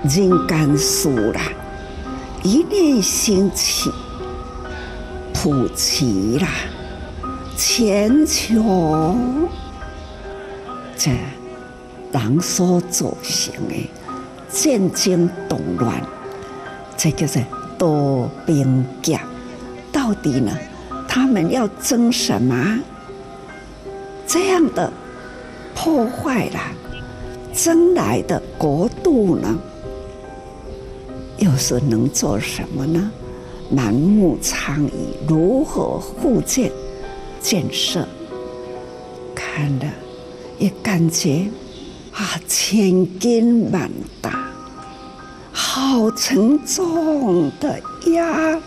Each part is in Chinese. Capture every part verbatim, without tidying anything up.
人间事啦，一念兴起，普及啦，全球这人所造成的战争动乱，这叫做多边界。到底呢，他们要争什么？这样的破坏啦，争来的国度呢，又是能做什么呢？满目疮痍，如何复建建设？看了也感觉啊，千斤万大，好沉重的压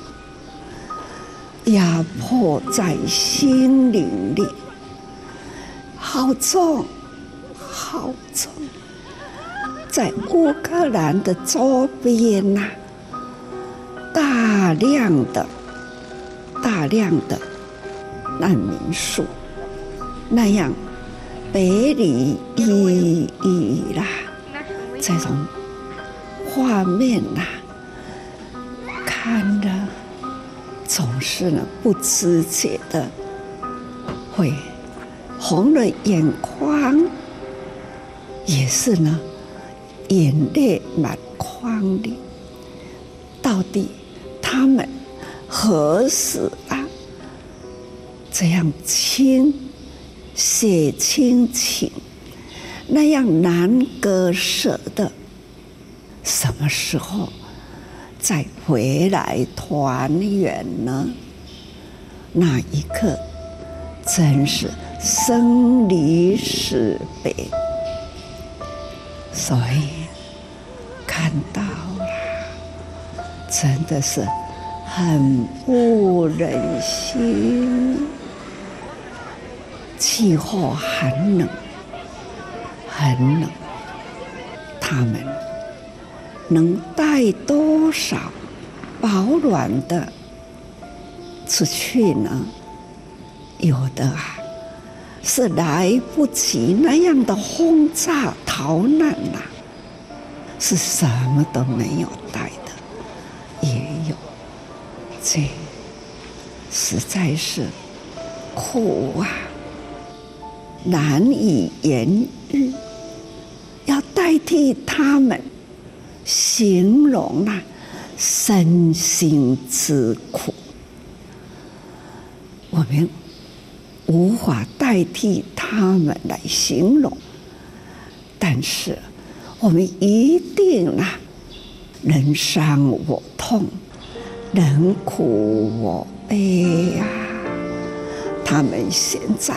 压迫在心灵里，好重，好重。在乌克兰的周边呐、啊，大量的、大量的难民数，那样北离异异啦，这种画面呐、啊，看着总是呢不自觉的会红了眼眶，也是呢。眼泪满眶里，到底他们何时啊这样亲血亲情，那样难割舍的，什么时候再回来团圆呢？那一刻真是生离死别。所以看到了，真的是很不忍心。气候寒冷，很冷，他们能带多少保暖的出去呢？有的啊，是来不及那样的轰炸逃难呐、啊，是什么都没有带的，也有，这实在是苦啊，难以言喻。要代替他们形容啊，身心之苦，我们无法代替他们来形容，但是我们一定啊，人伤我痛，人苦我悲啊！他们现在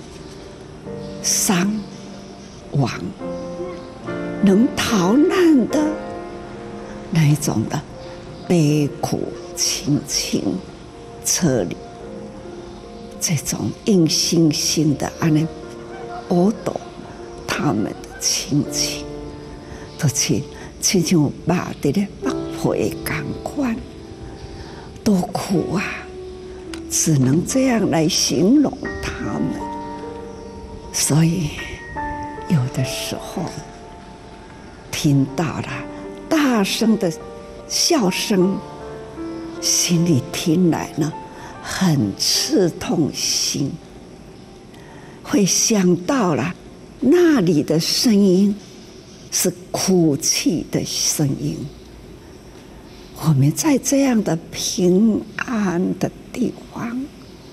伤亡，能逃难的那一种的悲苦亲情车里。这种硬生生的安尼剥夺他们的亲情，都是亲像肉伫咧剥皮同款，多苦啊！只能这样来形容他们。所以有的时候听到了大声的笑声，心里听来呢，很刺痛心，会想到了那里的声音是哭泣的声音。我们在这样的平安的地方，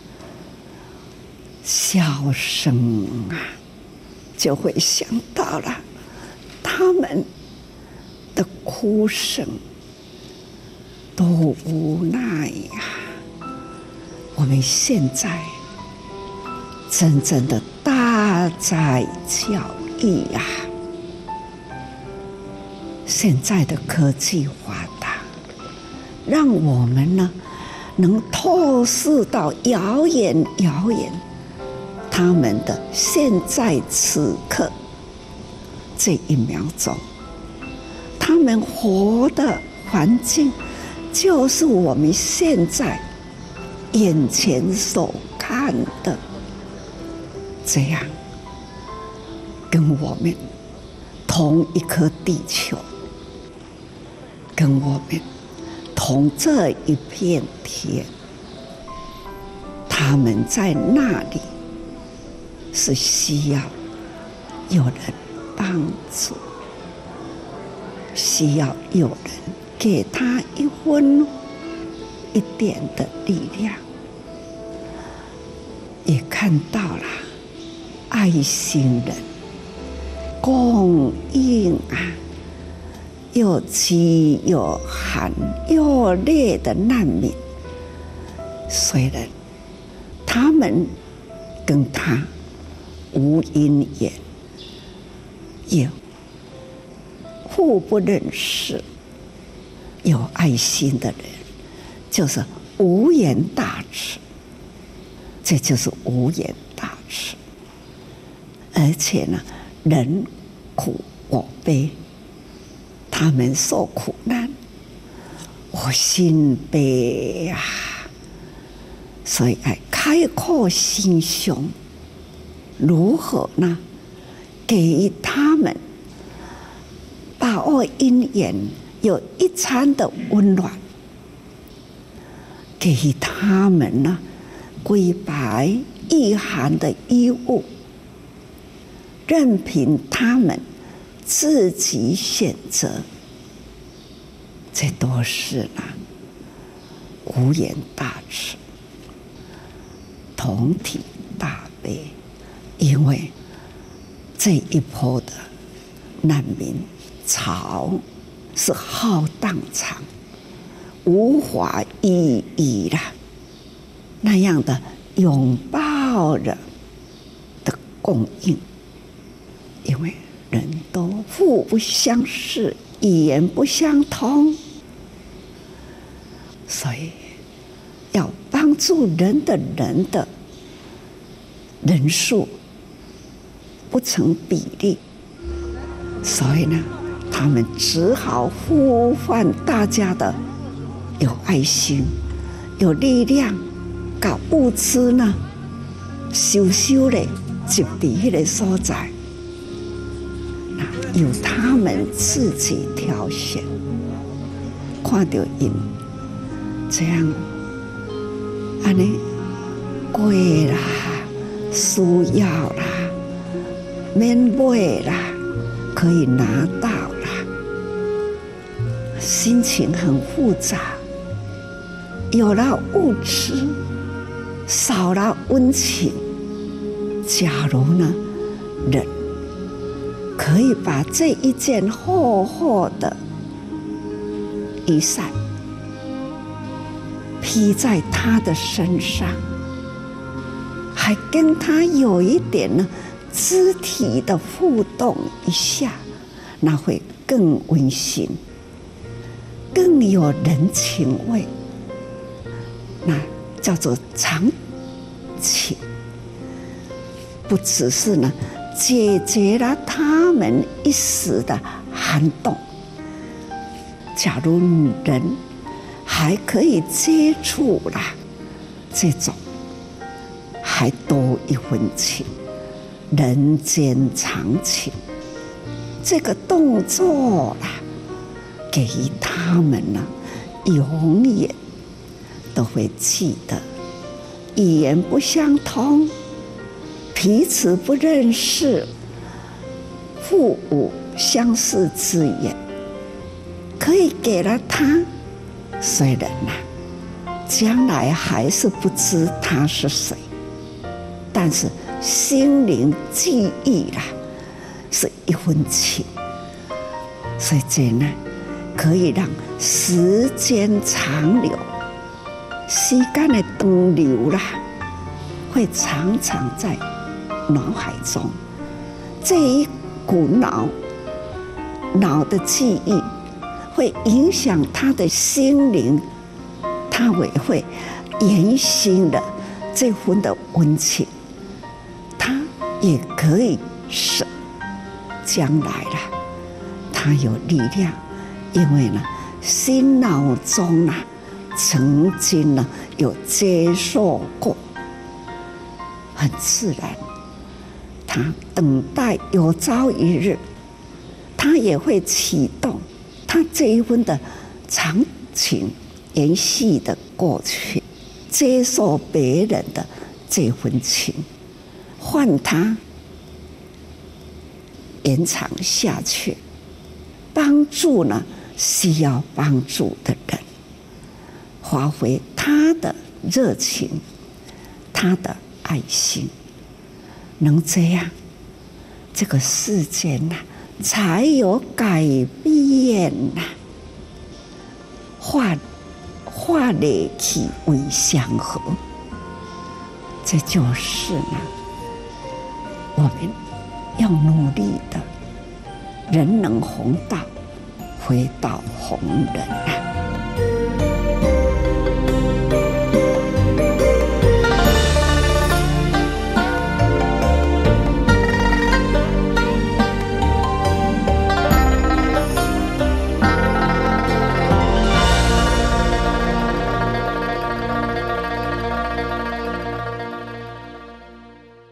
笑声啊，就会想到了他们的哭声，多无奈呀、啊！我们现在真正的大在教育啊，现在的科技发达，让我们呢能透视到遥远遥远他们的现在此刻这一秒钟，他们活的环境就是我们现在眼前所看的，这样跟我们同一颗地球， 跟我们同这一片天，他们在那里是需要有人帮助，需要有人给他一分一点的力量。也看到了爱心人供应啊，又饥又寒又累的难民，虽然他们跟他无因缘，也互不认识，有爱心的人就是无言大慈，这就是无言大慈。而且呢，人苦我悲，他们受苦难，我心悲啊！所以要开阔心胸，如何呢？给予他们把握因缘，有一餐的温暖，给予他们呢归白御寒的衣物，任凭他们自己选择，这都是呢无言大慈，同体大悲。因为这一波的难民潮是浩荡长，无法一一啦那样的拥抱着的供应，因为人都互不相识，语言不相通，所以要帮助人的人的人数不成比例，所以呢，他们只好呼唤大家的有爱心、有力量，把物资呢收收嘞，集在那个所在，由他们自己挑选。看到因这样，安尼贵啦，需要啦，免买啦，可以拿到啦，心情很复杂。有了物质，少了温情。假如呢，人可以把这一件厚厚的雨伞披在他的身上，还跟他有一点呢肢体的互动一下，那会更温馨，更有人情味。那叫做长情，不只是呢解决了他们一时的寒冻。假如人还可以接触啦，这种还多一分情，人间长情。这个动作啦，给予他们呢，永远都会记得。语言不相通，彼此不认识，互无相似之缘，可以给了他，虽然呐、啊，将来还是不知他是谁，但是心灵记忆啦，是一份情，所以这呢，可以让时间长流，时间的长流啦，会常常在脑海中，这一股脑脑的记忆会影响他的心灵，他也会延续了这份的温情，他也可以使将来了，他有力量，因为呢，心脑中啊，曾经呢有接受过，很自然。他等待有朝一日，他也会启动他这一份的长情延续的过去，接受别人的这份情，换他延长下去，帮助呢需要帮助的人，发挥他的热情，他的爱心，能这样，这个世界呐、啊、才有改变呐、啊。化化戾气为祥和，这就是呢，我们要努力的，人能弘道，回道弘人啊。